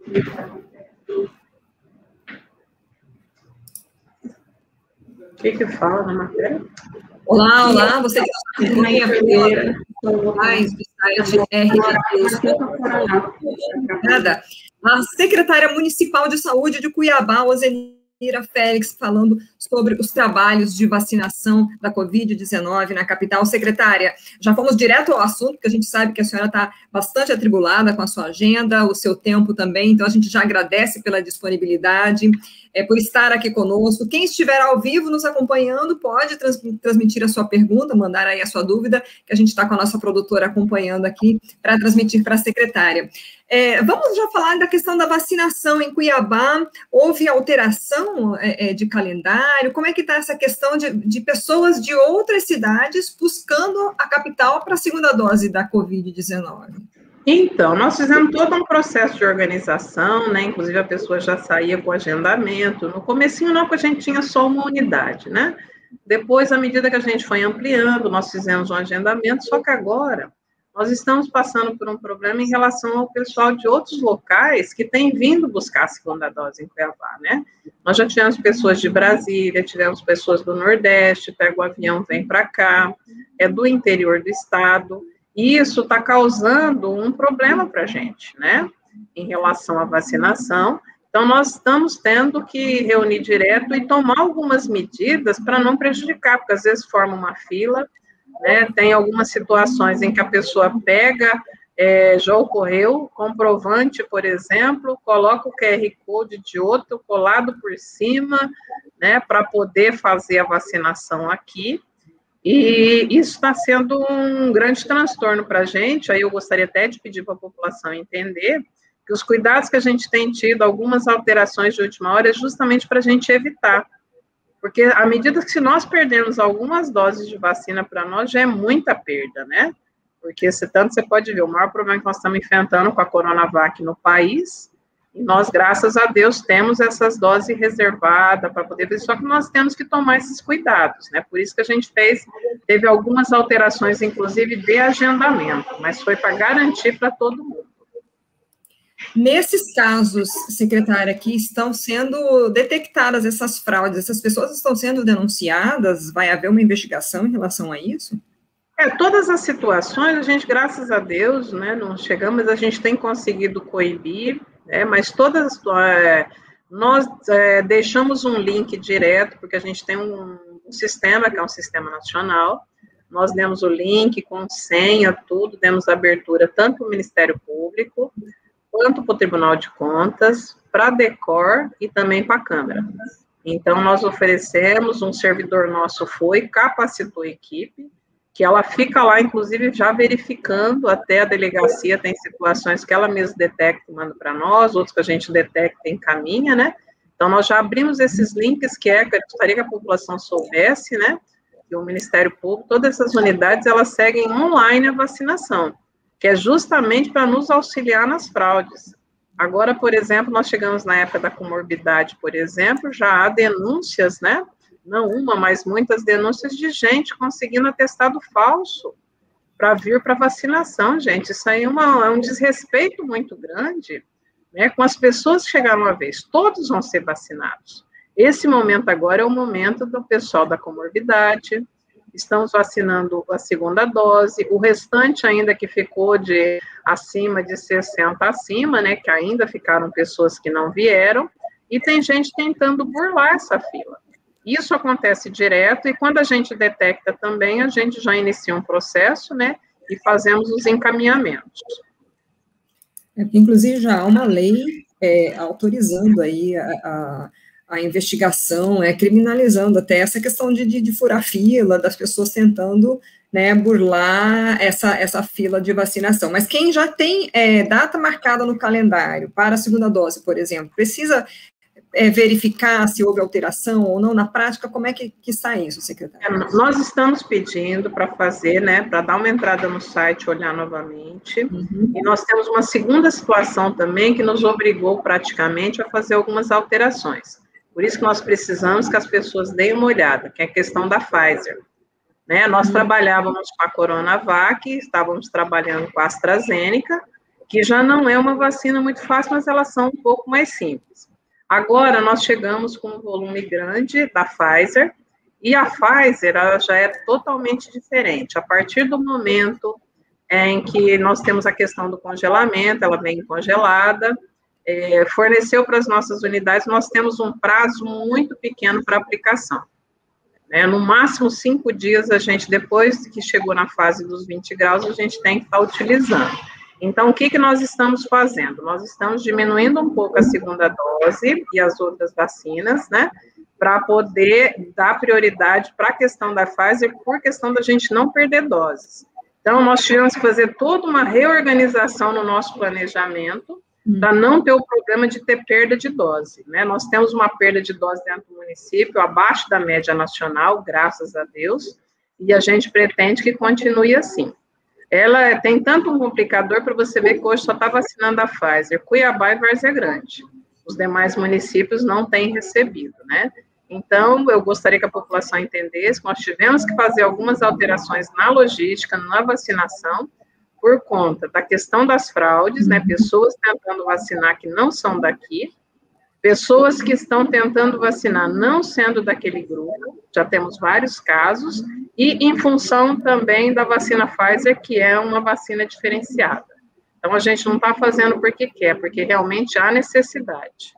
O que fala na matéria? Olá, você que acompanha mais do site RD. Nada. A secretária municipal de saúde de Cuiabá, Ozenira Félix, falando sobre os trabalhos de vacinação da Covid-19 na capital. Secretária, já fomos direto ao assunto, porque a gente sabe que a senhora está bastante atribulada com a sua agenda, o seu tempo também, então a gente já agradece pela disponibilidade, por estar aqui conosco. Quem estiver ao vivo nos acompanhando pode transmitir a sua pergunta, mandar aí a sua dúvida, que a gente está com a nossa produtora acompanhando aqui para transmitir para a secretária. Vamos já falar da questão da vacinação em Cuiabá. Houve alteração de calendário? Como é que está essa questão de pessoas de outras cidades buscando a capital para a segunda dose da Covid-19? Então, nós fizemos todo um processo de organização, né? Inclusive a pessoa já saía com agendamento. No comecinho não, porque a gente tinha só uma unidade, né? Depois, à medida que a gente foi ampliando, nós fizemos um agendamento, só que agora nós estamos passando por um problema em relação ao pessoal de outros locais que têm vindo buscar a segunda dose em Cuiabá, né? Nós já tivemos pessoas de Brasília, tivemos pessoas do Nordeste, pega o avião, vem para cá, do interior do estado. E isso está causando um problema para a gente, né, em relação à vacinação. Então, nós estamos tendo que reunir direto e tomar algumas medidas para não prejudicar, porque às vezes forma uma fila, né, tem algumas situações em que a pessoa pega, já ocorreu, comprovante, por exemplo, coloca o QR Code de outro colado por cima, né, para poder fazer a vacinação aqui. E isso está sendo um grande transtorno para a gente. Aí eu gostaria até de pedir para a população entender que os cuidados que a gente tem tido, algumas alterações de última hora, é justamente para a gente evitar. Porque à medida que se nós perdermos algumas doses de vacina para nós, já é muita perda, né? Porque tanto você pode ver, o maior problema que nós estamos enfrentando com a Coronavac no país, e nós, graças a Deus, temos essas doses reservadas para poder fazer, só que nós temos que tomar esses cuidados, né? Por isso que a gente teve algumas alterações, inclusive, de agendamento, mas foi para garantir para todo mundo. Nesses casos, secretária, que estão sendo detectadas essas fraudes, essas pessoas estão sendo denunciadas, vai haver uma investigação em relação a isso? Todas as situações, a gente, graças a Deus, né, não chegamos, a gente tem conseguido coibir, mas todas, nós deixamos um link direto, porque a gente tem um sistema, que é um sistema nacional, nós demos o link com senha, tudo, demos abertura tanto para o Ministério Público, quanto para o Tribunal de Contas, para a DECOR e também para a Câmara. Então, nós oferecemos, um servidor nosso capacitou a equipe, que ela fica lá, inclusive, já verificando, até a delegacia tem situações que ela mesma detecta e manda para nós, outros que a gente detecta e encaminha, né? Então, nós já abrimos esses links, que eu gostaria que a população soubesse, né? Que o Ministério Público, todas essas unidades, elas seguem online a vacinação, que é justamente para nos auxiliar nas fraudes. Agora, por exemplo, nós chegamos na época da comorbidade, por exemplo, já há denúncias, né? Não uma, mas muitas denúncias de gente conseguindo atestado falso para vir para vacinação, gente. Isso aí é um desrespeito muito grande, né, com as pessoas que chegaram uma vez. Todos vão ser vacinados. Esse momento agora é o momento do pessoal da comorbidade, estamos vacinando a segunda dose, o restante ainda que ficou de acima de 60 acima, né, que ainda ficaram pessoas que não vieram, e tem gente tentando burlar essa fila. Isso acontece direto, e quando a gente detecta também, a gente já inicia um processo, né, e fazemos os encaminhamentos. Inclusive, já há uma lei autorizando aí a investigação, criminalizando até essa questão de furar fila, das pessoas tentando, né, burlar essa fila de vacinação. Mas quem já tem data marcada no calendário para a segunda dose, por exemplo, precisa verificar se houve alteração ou não na prática? Como é que está isso, secretário? Nós estamos pedindo para fazer, né, para dar uma entrada no site, olhar novamente, e nós temos uma segunda situação também que nos obrigou praticamente a fazer algumas alterações. Por isso que nós precisamos que as pessoas deem uma olhada, que é a questão da Pfizer. Né? Nós trabalhávamos com a Coronavac, estávamos trabalhando com a AstraZeneca, que já não é uma vacina muito fácil, mas elas são um pouco mais simples. Agora, nós chegamos com um volume grande da Pfizer, e a Pfizer ela já é totalmente diferente. A partir do momento em que nós temos a questão do congelamento, ela vem congelada, forneceu para as nossas unidades, nós temos um prazo muito pequeno para aplicação. No máximo 5 dias, a gente, depois que chegou na fase dos 20 graus, a gente tem que estar utilizando. Então, o que nós estamos fazendo? Nós estamos diminuindo um pouco a segunda dose e as outras vacinas, né, para poder dar prioridade para a questão da Pfizer, por questão da gente não perder doses. Então, nós tivemos que fazer toda uma reorganização no nosso planejamento, para não ter o problema de ter perda de dose, né? Nós temos uma perda de dose dentro do município, abaixo da média nacional, graças a Deus, e a gente pretende que continue assim. Ela tem tanto um complicador para você ver que hoje só está vacinando a Pfizer, Cuiabá e Várzea Grande. Os demais municípios não têm recebido, né? Então, eu gostaria que a população entendesse que nós tivemos que fazer algumas alterações na logística, na vacinação, por conta da questão das fraudes, né? Pessoas tentando vacinar que não são daqui, pessoas que estão tentando vacinar não sendo daquele grupo, já temos vários casos, e em função também da vacina Pfizer, que é uma vacina diferenciada. Então, a gente não está fazendo porque quer, porque realmente há necessidade.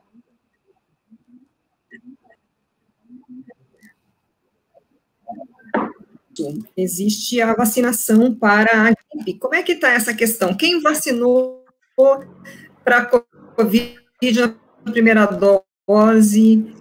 Existe a vacinação para a gripe. Como é que está essa questão? Quem vacinou para a Covid na primeira dose,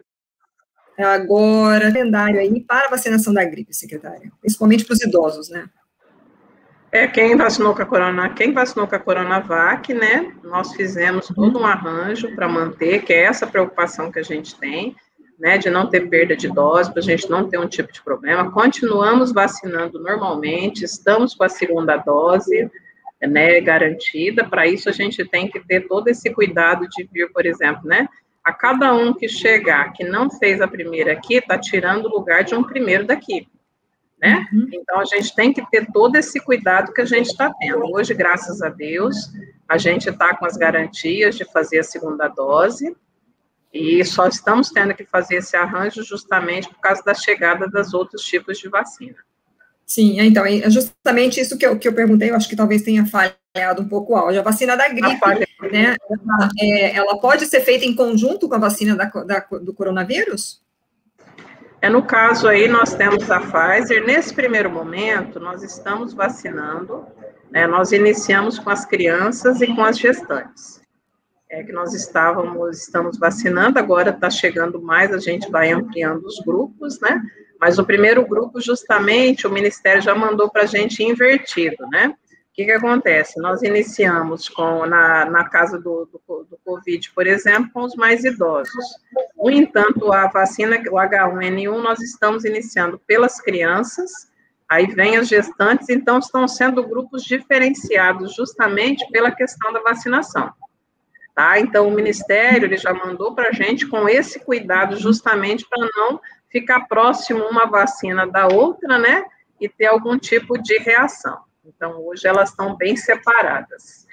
agora, calendário aí para a vacinação da gripe, secretária? Principalmente para os idosos, né? Quem vacinou com a Coronavac, né? Nós fizemos todo um arranjo para manter, que é essa preocupação que a gente tem, né, de não ter perda de dose, para a gente não ter um tipo de problema. Continuamos vacinando normalmente, estamos com a segunda dose, né, garantida. Para isso, a gente tem que ter todo esse cuidado de vir, por exemplo, né, a cada um que chegar, que não fez a primeira aqui, está tirando o lugar de um primeiro daqui, né? Então, a gente tem que ter todo esse cuidado que a gente está tendo. Hoje, graças a Deus, a gente está com as garantias de fazer a segunda dose, e só estamos tendo que fazer esse arranjo justamente por causa da chegada dos outros tipos de vacina. Sim, então, é justamente isso que eu perguntei, eu acho que talvez tenha falhado um pouco o áudio. A vacina da gripe, né, ela pode ser feita em conjunto com a vacina do coronavírus? No caso aí, nós temos a Pfizer. Nesse primeiro momento, nós estamos vacinando, né, nós iniciamos com as crianças e com as gestantes. Que nós estamos vacinando, agora está chegando mais, a gente vai ampliando os grupos, né? Mas o primeiro grupo, justamente, o Ministério já mandou para a gente invertido, né? O que acontece? Nós iniciamos na casa do Covid, por exemplo, com os mais idosos. No entanto, a vacina, o H1N1, nós estamos iniciando pelas crianças, aí vem as gestantes, então estão sendo grupos diferenciados justamente pela questão da vacinação. Tá? Então, o Ministério ele já mandou para a gente com esse cuidado, justamente para não ficar próximo uma vacina da outra, né, e ter algum tipo de reação. Então, hoje elas estão bem separadas.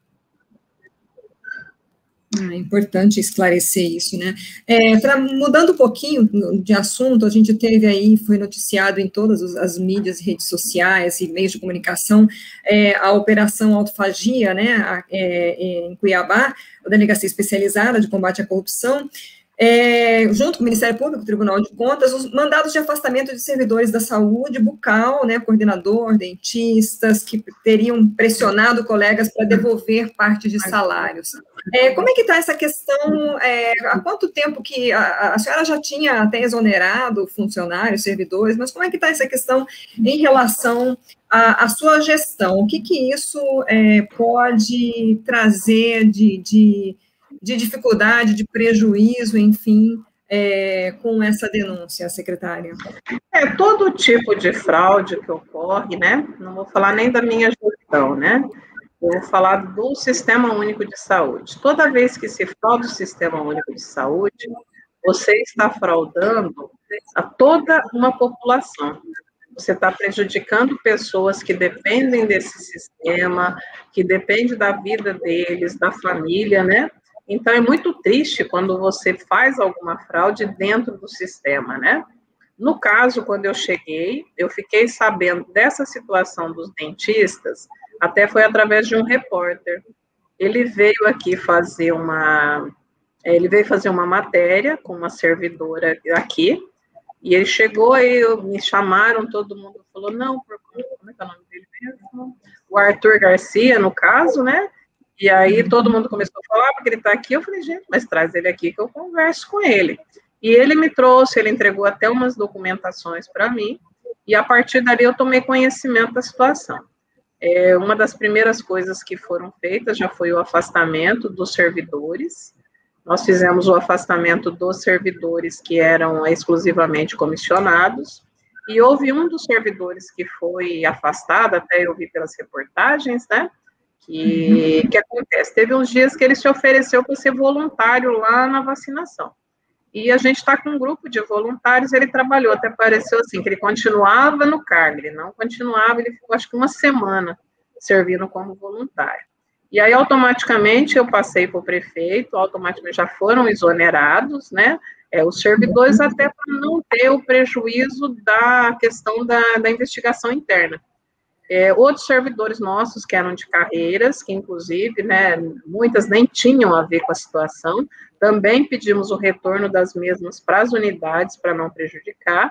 É importante esclarecer isso, né? Mudando um pouquinho de assunto, a gente teve aí, foi noticiado em todas as mídias, redes sociais e meios de comunicação, a Operação Autofagia, né, em Cuiabá, a Delegacia Especializada de Combate à Corrupção, junto com o Ministério Público, o Tribunal de Contas, os mandados de afastamento de servidores da saúde bucal, né, coordenador, dentistas, que teriam pressionado colegas para devolver parte de salários. Como é que está essa questão? Há quanto tempo que a senhora já tinha até exonerado funcionários, servidores, mas como é que está essa questão em relação à sua gestão? O que isso pode trazer de dificuldade, de prejuízo, enfim, com essa denúncia, secretária? Todo tipo de fraude que ocorre, né? Não vou falar nem da minha gestão, né? Eu vou falar do Sistema Único de Saúde. Toda vez que se frauda o Sistema Único de Saúde, você está fraudando a toda uma população. você está prejudicando pessoas que dependem desse sistema, que dependem da vida deles, da família, né? Então, é muito triste quando você faz alguma fraude dentro do sistema, né? No caso, quando eu cheguei, eu fiquei sabendo dessa situação dos dentistas, até foi através de um repórter. Ele veio aqui fazer uma matéria com uma servidora aqui, e ele chegou aí, me chamaram, todo mundo falou, não, como é que é o nome dele mesmo? O Arthur Garcia, no caso, né? E aí todo mundo começou a falar, porque ele está aqui, eu falei, gente, mas traz ele aqui que eu converso com ele. E ele me trouxe, ele entregou até umas documentações para mim, e a partir dali eu tomei conhecimento da situação. Uma das primeiras coisas que foram feitas já foi o afastamento dos servidores. Nós fizemos o afastamento dos servidores que eram exclusivamente comissionados, e houve um dos servidores que foi afastado, até eu vi pelas reportagens, né, que acontece, teve uns dias que ele se ofereceu para ser voluntário lá na vacinação, e a gente está com um grupo de voluntários, ele trabalhou, até pareceu assim, que ele continuava no cargo, ele não continuava, ele ficou acho que uma semana servindo como voluntário. E aí, automaticamente, eu passei para o prefeito, automaticamente já foram exonerados, né, os servidores, até para não ter o prejuízo da questão da investigação interna. Outros servidores nossos, que eram de carreiras, que inclusive, né, muitas nem tinham a ver com a situação, também pedimos o retorno das mesmas para as unidades, para não prejudicar.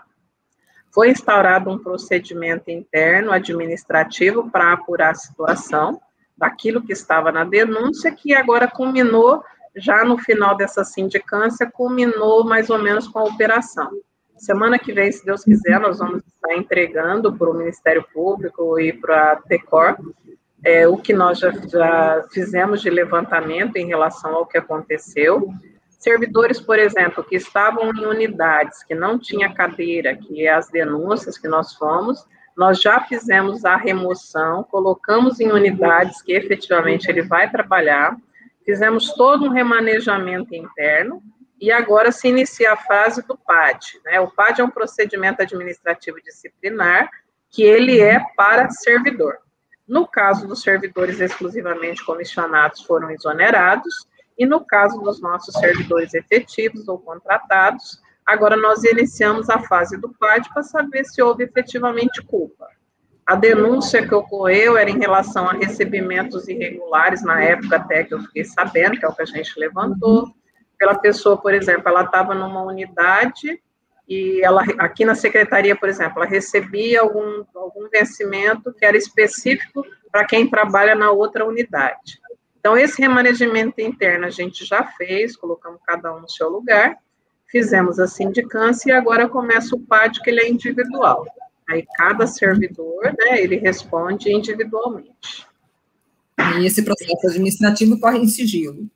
Foi instaurado um procedimento interno administrativo para apurar a situação daquilo que estava na denúncia, que agora culminou, já no final dessa sindicância, culminou mais ou menos com a operação. Semana que vem, se Deus quiser, nós vamos estar entregando para o Ministério Público e para a TECOR o que nós já fizemos de levantamento em relação ao que aconteceu. Servidores, por exemplo, que estavam em unidades que não tinha cadeira, que é as denúncias que nós fomos, nós já fizemos a remoção, colocamos em unidades que efetivamente ele vai trabalhar, fizemos todo um remanejamento interno, e agora se inicia a fase do PAD, né? O PAD é um procedimento administrativo disciplinar, que ele é para servidor. No caso dos servidores exclusivamente comissionados, foram exonerados, e no caso dos nossos servidores efetivos ou contratados, agora nós iniciamos a fase do PAD para saber se houve efetivamente culpa. A denúncia que ocorreu era em relação a recebimentos irregulares, na época até que eu fiquei sabendo, que é o que a gente levantou, pela pessoa, por exemplo, ela estava numa unidade e ela, aqui na secretaria, por exemplo, ela recebia algum vencimento que era específico para quem trabalha na outra unidade. Então, esse remanejamento interno a gente já fez, colocamos cada um no seu lugar, fizemos a sindicância e agora começa o PAD, que ele é individual. Aí, cada servidor, né, ele responde individualmente. E esse processo administrativo corre em sigilo?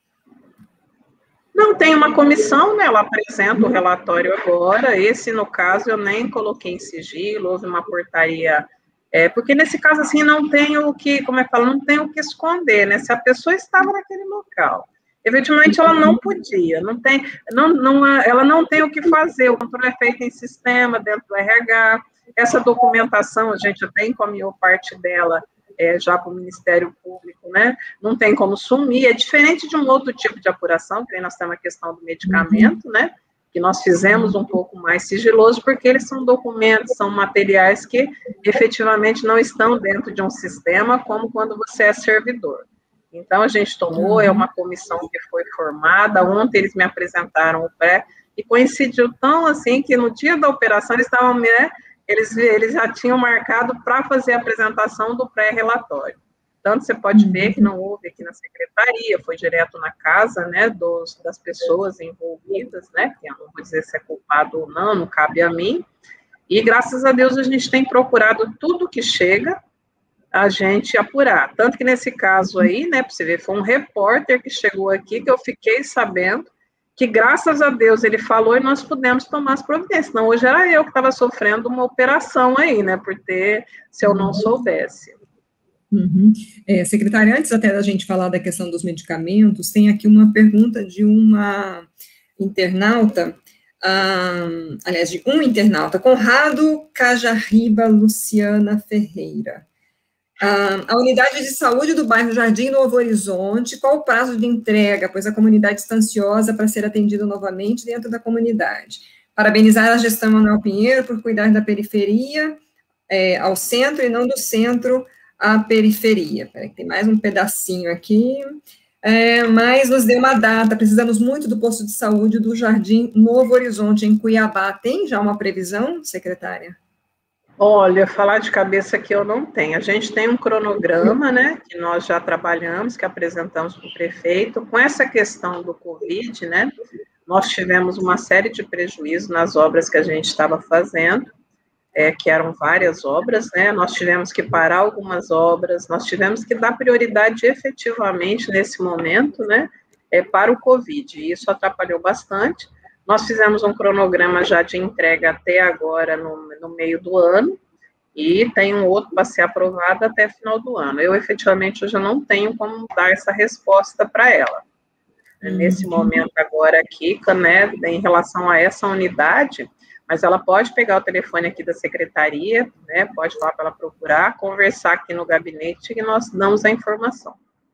Não, tem uma comissão, né, ela apresenta o relatório agora, esse, no caso, eu nem coloquei em sigilo, houve uma portaria, porque nesse caso, assim, não tem o que, como é que fala, não tem o que esconder, né, se a pessoa estava naquele local, efetivamente ela não podia, ela não tem o que fazer, o controle é feito em sistema, dentro do RH, essa documentação, a gente até encaminhou parte dela, já para o Ministério Público, né, não tem como sumir, é diferente de um outro tipo de apuração, que aí nós temos a questão do medicamento, né, que nós fizemos um pouco mais sigiloso, porque eles são documentos, são materiais que efetivamente não estão dentro de um sistema, como quando você é servidor. Então, a gente tomou, é uma comissão que foi formada, ontem eles me apresentaram o pré, e coincidiu tão assim, que no dia da operação eles estavam, né, eles já tinham marcado para fazer a apresentação do pré-relatório. Tanto você pode ver que não houve aqui na secretaria, foi direto na casa, né, das pessoas envolvidas, né, que eu não vou dizer se é culpado ou não, não cabe a mim, e graças a Deus a gente tem procurado tudo que chega, a gente apurar. Tanto que nesse caso aí, né, para você ver, foi um repórter que chegou aqui, que eu fiquei sabendo, que graças a Deus ele falou e nós pudemos tomar as providências. Senão hoje era eu que estava sofrendo uma operação aí, né, se eu não soubesse. Secretária, antes até da gente falar da questão dos medicamentos, tem aqui uma pergunta de uma internauta, aliás, de um internauta, Conrado Cajarriba Luciana Ferreira. A unidade de saúde do bairro Jardim Novo Horizonte, qual o prazo de entrega, pois a comunidade está ansiosa para ser atendida novamente dentro da comunidade. Parabenizar a gestão Manuel Pinheiro por cuidar da periferia ao centro e não do centro à periferia. Peraí, tem mais um pedacinho aqui. Mas nos dê uma data, precisamos muito do posto de saúde do Jardim Novo Horizonte, em Cuiabá. Tem já uma previsão, secretária? Olha, falar de cabeça aqui eu não tenho. A gente tem um cronograma, né, que nós já trabalhamos, que apresentamos para o prefeito. Com essa questão do Covid, né, nós tivemos uma série de prejuízos nas obras que a gente estava fazendo, que eram várias obras, né, nós tivemos que parar algumas obras, nós tivemos que dar prioridade efetivamente nesse momento, né, para o Covid, e isso atrapalhou bastante. Nós fizemos um cronograma já de entrega até agora, no meio do ano, e tem um outro para ser aprovado até final do ano. Eu, efetivamente, hoje não tenho como dar essa resposta para ela. Nesse momento agora aqui, né, em relação a essa unidade, mas ela pode pegar o telefone aqui da secretaria, né, pode falar para ela procurar, conversar aqui no gabinete e nós damos a informação.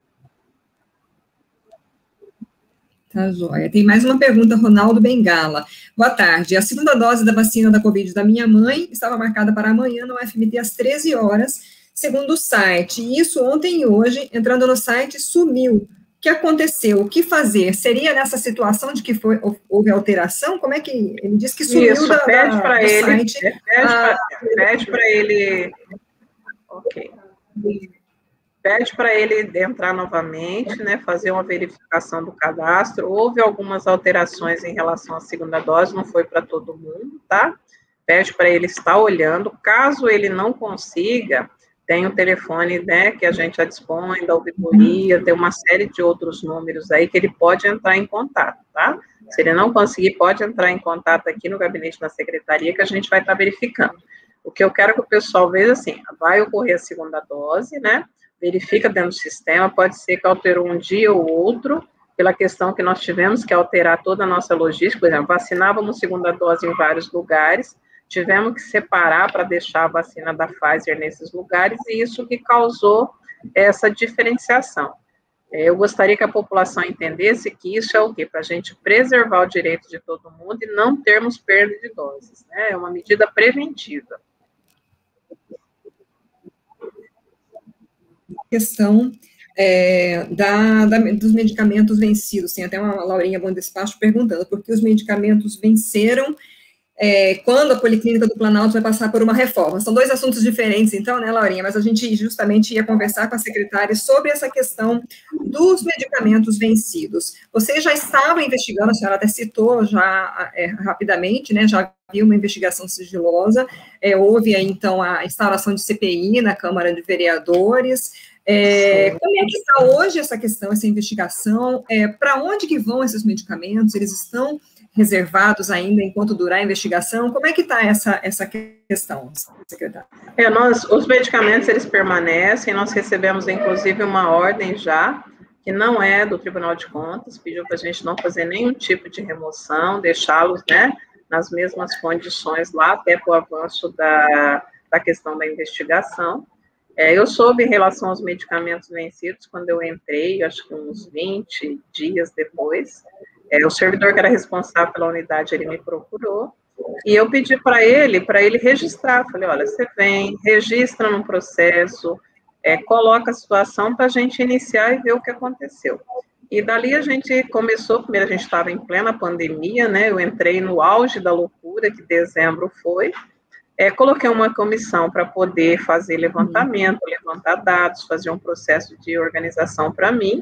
Tá, joia. Tem mais uma pergunta, Ronaldo Bengala. Boa tarde. A segunda dose da vacina da Covid da minha mãe estava marcada para amanhã no UFMT às 13 horas, segundo o site. E isso ontem e hoje, entrando no site, sumiu. O que aconteceu? O que fazer? Seria nessa situação de que houve alteração? Como é que ele disse que sumiu isso, pede para ele, site? Pede para ele. Ok. Pede para ele entrar novamente, né, fazer uma verificação do cadastro. Houve algumas alterações em relação à segunda dose, não foi para todo mundo, tá? Pede para ele estar olhando. Caso ele não consiga, tem o telefone, né, que a gente já dispõe, da ouvidoria, tem uma série de outros números aí que ele pode entrar em contato, tá? Se ele não conseguir, pode entrar em contato aqui no gabinete da secretaria, que a gente vai estar verificando. O que eu quero que o pessoal veja, assim, vai ocorrer a segunda dose, né? Verifica dentro do sistema, pode ser que alterou um dia ou outro, pela questão que nós tivemos que alterar toda a nossa logística, por exemplo, vacinávamos segunda dose em vários lugares, tivemos que separar para deixar a vacina da Pfizer nesses lugares, e isso que causou essa diferenciação. Eu gostaria que a população entendesse que isso é o quê? Para a gente preservar o direito de todo mundo e não termos perda de doses, né? É uma medida preventiva. Questão dos medicamentos vencidos. Tem até uma Laurinha Bom Despacho perguntando por que os medicamentos venceram quando a Policlínica do Planalto vai passar por uma reforma. São dois assuntos diferentes, então, né, Laurinha? Mas a gente justamente ia conversar com a secretária sobre essa questão dos medicamentos vencidos. Você já estava investigando, a senhora até citou já rapidamente, né, já havia uma investigação sigilosa, houve aí, então, a instauração de CPI na Câmara de Vereadores. Como é que está hoje essa questão, essa investigação? Para onde que vão esses medicamentos? Eles estão reservados ainda enquanto durar a investigação? Como é que está essa questão, secretária? Os medicamentos, eles permanecem, nós recebemos, inclusive, uma ordem já, que não é do Tribunal de Contas, pediu para a gente não fazer nenhum tipo de remoção, deixá-los, né, nas mesmas condições lá, até para o avanço da questão da investigação. Eu soube em relação aos medicamentos vencidos quando eu entrei, acho que uns 20 dias depois. O servidor que era responsável pela unidade, ele me procurou, e eu pedi para ele registrar. Falei, olha, você vem, registra no processo, coloca a situação para a gente iniciar e ver o que aconteceu. E dali a gente começou, primeiro a gente estava em plena pandemia, né, eu entrei no auge da loucura, que dezembro foi, coloquei uma comissão para poder fazer levantamento, levantar dados, fazer um processo de organização para mim,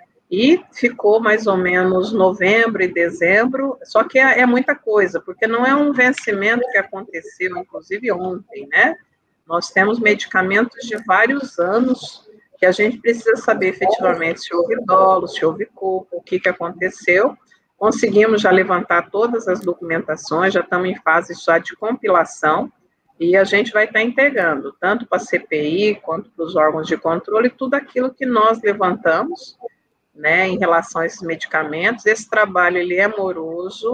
e ficou mais ou menos novembro e dezembro, só que é muita coisa, porque não é um vencimento que aconteceu, inclusive ontem, né? Nós temos medicamentos de vários anos, que a gente precisa saber efetivamente se houve dolo, se houve culpa, o que aconteceu. Conseguimos já levantar todas as documentações, já estamos em fase já de compilação, e a gente vai estar entregando, tanto para a CPI, quanto para os órgãos de controle, tudo aquilo que nós levantamos, né, em relação a esses medicamentos. Esse trabalho, ele é moroso,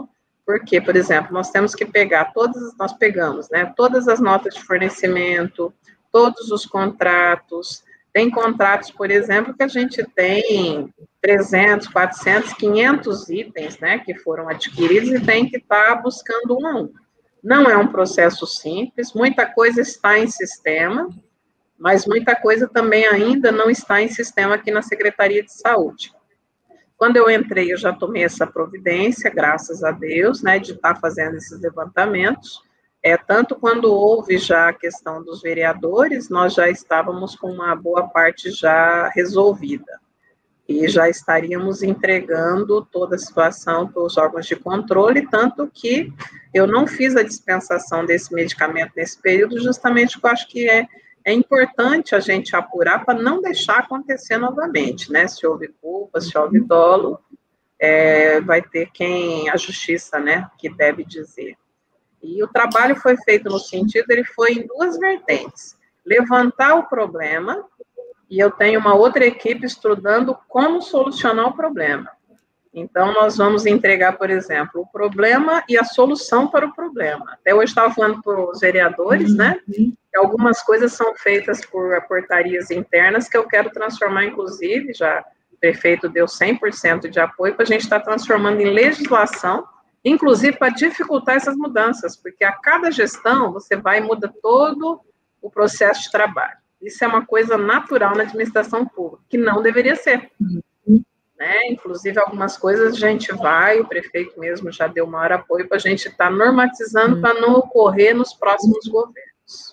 Porque, por exemplo, nós temos que pegar nós pegamos, né, todas as notas de fornecimento, todos os contratos. Tem contratos, por exemplo, que a gente tem 300, 400, 500 itens, né, que foram adquiridos e tem que estar buscando um a um. Não é um processo simples, muita coisa está em sistema, mas muita coisa também ainda não está em sistema aqui na Secretaria de Saúde. Quando eu entrei, eu já tomei essa providência, graças a Deus, né, de estar fazendo esses levantamentos. Tanto quando houve já a questão dos vereadores, nós já estávamos com uma boa parte já resolvida. E já estaríamos entregando toda a situação para os órgãos de controle, tanto que eu não fiz a dispensação desse medicamento nesse período, justamente porque eu acho que é importante a gente apurar para não deixar acontecer novamente, né? Se houve culpa, se houve dolo, vai ter a justiça, né, que deve dizer. E o trabalho foi feito no sentido, ele foi em duas vertentes. Levantar o problema, e eu tenho uma outra equipe estudando como solucionar o problema. Então, nós vamos entregar, por exemplo, o problema e a solução para o problema. Até hoje estava falando para os vereadores, né, que algumas coisas são feitas por portarias internas que eu quero transformar, inclusive, já o prefeito deu 100% de apoio para a gente estar transformando em legislação, inclusive para dificultar essas mudanças, porque a cada gestão você vai e muda todo o processo de trabalho. Isso é uma coisa natural na administração pública, que não deveria ser. Né? Inclusive, algumas coisas a gente o prefeito mesmo já deu maior apoio para a gente estar normatizando para não ocorrer nos próximos governos.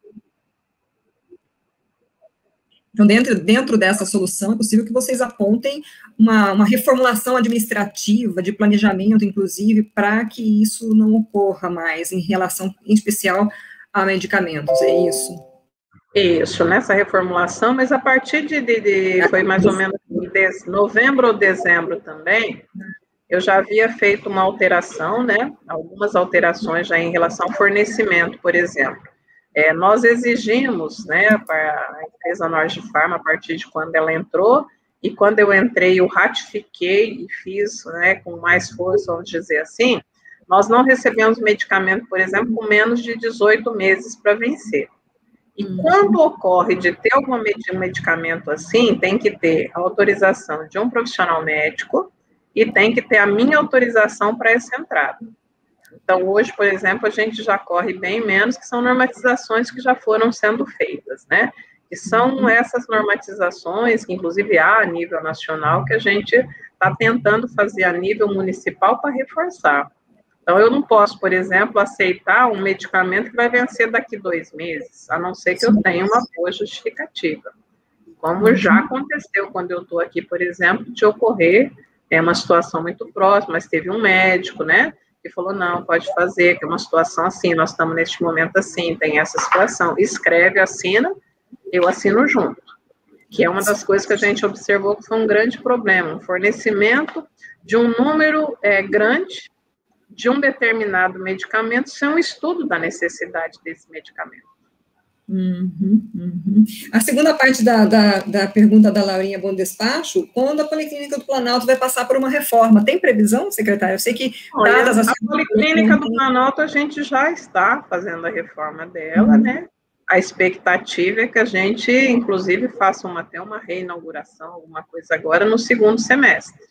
Então, dentro dessa solução, é possível que vocês apontem uma reformulação administrativa, de planejamento, inclusive, para que isso não ocorra mais, em relação, em especial, a medicamentos, é isso? Isso, nessa reformulação, mas a partir foi mais ou menos de novembro ou dezembro também, eu já havia feito uma alteração, né, algumas alterações já em relação ao fornecimento, por exemplo. Nós exigimos, né, para a empresa Norgfarma, a partir de quando ela entrou, e quando eu entrei, eu ratifiquei e fiz, né, com mais força, vamos dizer assim, nós não recebemos medicamento, por exemplo, com menos de 18 meses para vencer. E quando ocorre de ter algum medicamento assim, tem que ter a autorização de um profissional médico e tem que ter a minha autorização para essa entrada. Então, hoje, por exemplo, a gente já corre bem menos, que são normatizações que já foram sendo feitas, né? Que são essas normatizações, que inclusive há a nível nacional, que a gente está tentando fazer a nível municipal para reforçar. Então, eu não posso, por exemplo, aceitar um medicamento que vai vencer daqui 2 meses, a não ser que eu tenha uma boa justificativa. Como já aconteceu quando eu estou aqui, por exemplo, de ocorrer uma situação muito próxima, mas teve um médico, né, que falou, não, pode fazer, que é uma situação assim, nós estamos neste momento assim, tem essa situação. Escreve, assina, eu assino junto. Que é uma das coisas que a gente observou que foi um grande problema, um fornecimento de um número grande de um determinado medicamento sem um estudo da necessidade desse medicamento. A segunda parte da pergunta da Laurinha Bom Despacho, quando a Policlínica do Planalto vai passar por uma reforma, tem previsão, secretária? Eu sei que, dadas as... A Policlínica do Planalto, a gente já está fazendo a reforma dela, né? A expectativa é que a gente, inclusive, faça até uma reinauguração, alguma coisa agora, no segundo semestre.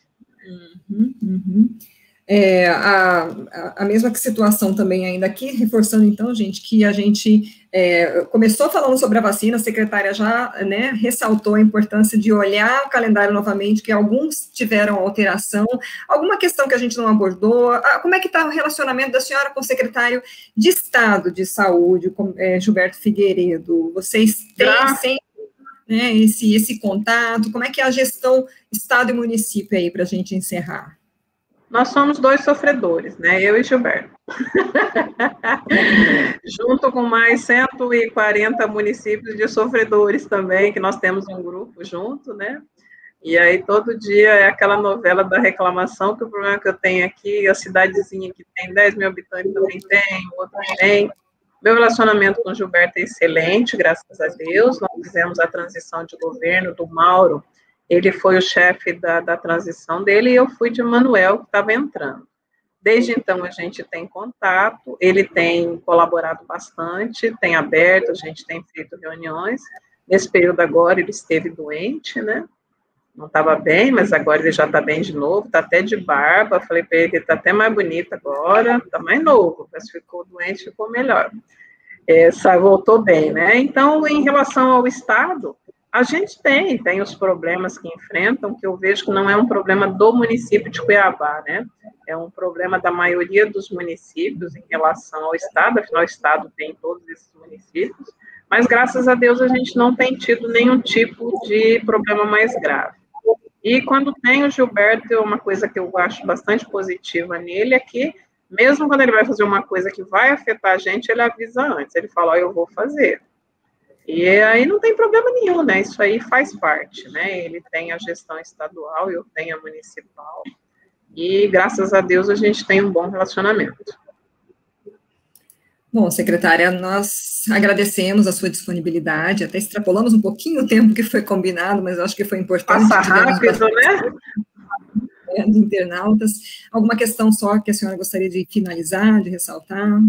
A mesma situação também ainda aqui, reforçando então, gente, que a gente começou falando sobre a vacina, a secretária já, né, ressaltou a importância de olhar o calendário novamente, que alguns tiveram alteração, alguma questão que a gente não abordou, como é que está o relacionamento da senhora com o secretário de Estado de Saúde, Gilberto Figueiredo? Vocês têm sempre, né, esse contato, como é que é a gestão Estado e município aí, para a gente encerrar? Nós somos 2 sofredores, né? Eu e Gilberto. Junto com mais 140 municípios de sofredores também, que nós temos um grupo junto, né? E aí todo dia é aquela novela da reclamação, que o problema que eu tenho aqui, a cidadezinha que tem 10 mil habitantes também tem, o outro tem. Meu relacionamento com o Gilberto é excelente, graças a Deus. Nós fizemos a transição de governo do Mauro. Ele foi o chefe da transição dele e eu fui de Manuel, que estava entrando. Desde então, a gente tem contato, ele tem colaborado bastante, tem aberto, a gente tem feito reuniões. Nesse período agora, ele esteve doente, né? Não estava bem, mas agora ele já está bem de novo, está até de barba. Falei para ele, está até mais bonito agora, está mais novo, mas ficou doente, ficou melhor. Voltou bem, né? Então, em relação ao Estado, a gente tem os problemas que enfrentam, que eu vejo que não é um problema do município de Cuiabá, né? É um problema da maioria dos municípios em relação ao Estado, afinal, o Estado tem todos esses municípios, mas graças a Deus a gente não tem tido nenhum tipo de problema mais grave. E quando tem o Gilberto, uma coisa que eu acho bastante positiva nele é que, mesmo quando ele vai fazer uma coisa que vai afetar a gente, ele avisa antes, ele fala, ó, eu vou fazer. E aí não tem problema nenhum, né? Isso aí faz parte, né? Ele tem a gestão estadual, eu tenho a municipal, e graças a Deus a gente tem um bom relacionamento. Bom, secretária, nós agradecemos a sua disponibilidade, até extrapolamos um pouquinho o tempo que foi combinado, mas eu acho que foi importante. Passa rápido, né? Dos internautas. Alguma questão só que a senhora gostaria de finalizar, de ressaltar?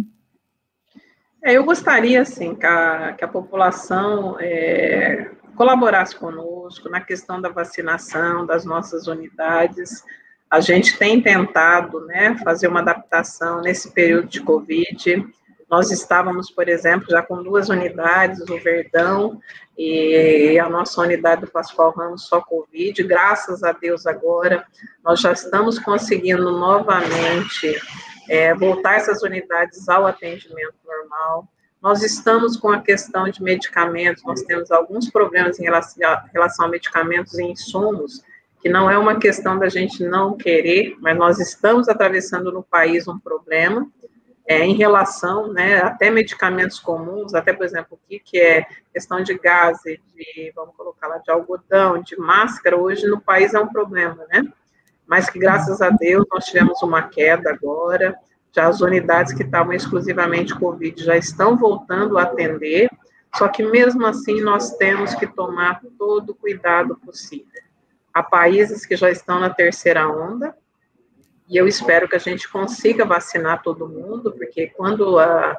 Eu gostaria, assim, que a população colaborasse conosco na questão da vacinação das nossas unidades. A gente tem tentado, né, fazer uma adaptação nesse período de Covid. Nós estávamos, por exemplo, já com 2 unidades, o Verdão e a nossa unidade do Pascoal Ramos só Covid. Graças a Deus agora, nós já estamos conseguindo novamente voltar essas unidades ao atendimento normal. Nós estamos com a questão de medicamentos, nós temos alguns problemas em relação a medicamentos e insumos, que não é uma questão da gente não querer, mas nós estamos atravessando no país um problema, em relação, né, até medicamentos comuns, até, por exemplo, o que é questão de gás, vamos colocar lá, de algodão, de máscara, hoje no país é um problema, né? Mas que, graças a Deus, nós tivemos uma queda agora, já as unidades que estavam exclusivamente Covid já estão voltando a atender, só que mesmo assim nós temos que tomar todo o cuidado possível. Há países que já estão na 3ª onda, e eu espero que a gente consiga vacinar todo mundo, porque quando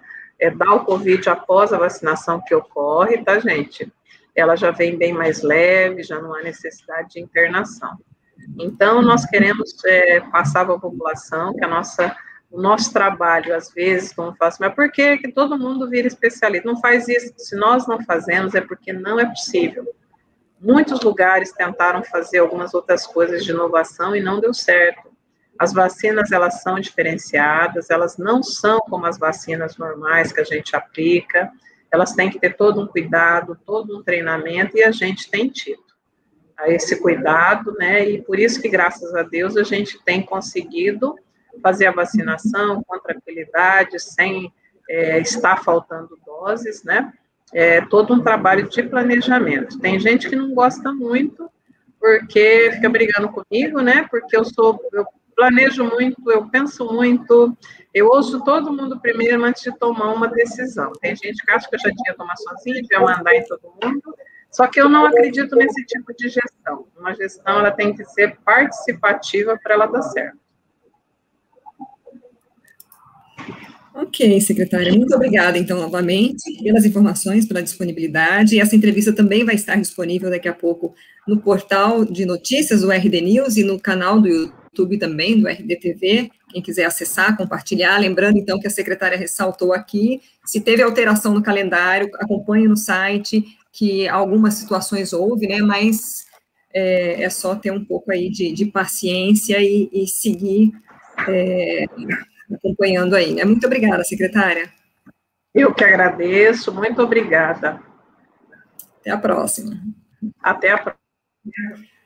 dá o Covid após a vacinação que ocorre, tá, gente? Ela já vem bem mais leve, já não há necessidade de internação. Então, nós queremos passar para a população que o nosso trabalho, às vezes, como faz, mas por que todo mundo vira especialista? Não faz isso. Se nós não fazemos, é porque não é possível. Muitos lugares tentaram fazer algumas outras coisas de inovação e não deu certo. As vacinas, elas são diferenciadas, elas não são como as vacinas normais que a gente aplica, elas têm que ter todo um cuidado, todo um treinamento, e a gente tem tido esse cuidado, né, e por isso que, graças a Deus, a gente tem conseguido fazer a vacinação com tranquilidade, sem estar faltando doses, né, todo um trabalho de planejamento. Tem gente que não gosta muito, porque fica brigando comigo, né, porque eu planejo muito, eu penso muito, eu ouço todo mundo primeiro antes de tomar uma decisão. Tem gente que acha que eu já devia tomar sozinha, devia mandar em todo mundo, só que eu não acredito nesse tipo de gestão. Uma gestão, ela tem que ser participativa para ela dar certo. Ok, secretária, muito obrigada, então, novamente, pelas informações, pela disponibilidade. Essa entrevista também vai estar disponível daqui a pouco no portal de notícias do RD News e no canal do YouTube também, do RDTV, quem quiser acessar, compartilhar. Lembrando, então, que a secretária ressaltou aqui, se teve alteração no calendário, acompanhe no site, que algumas situações houve, né, mas é só ter um pouco aí de paciência e seguir acompanhando aí, né? Muito obrigada, secretária. Eu que agradeço, muito obrigada. Até a próxima. Até a próxima.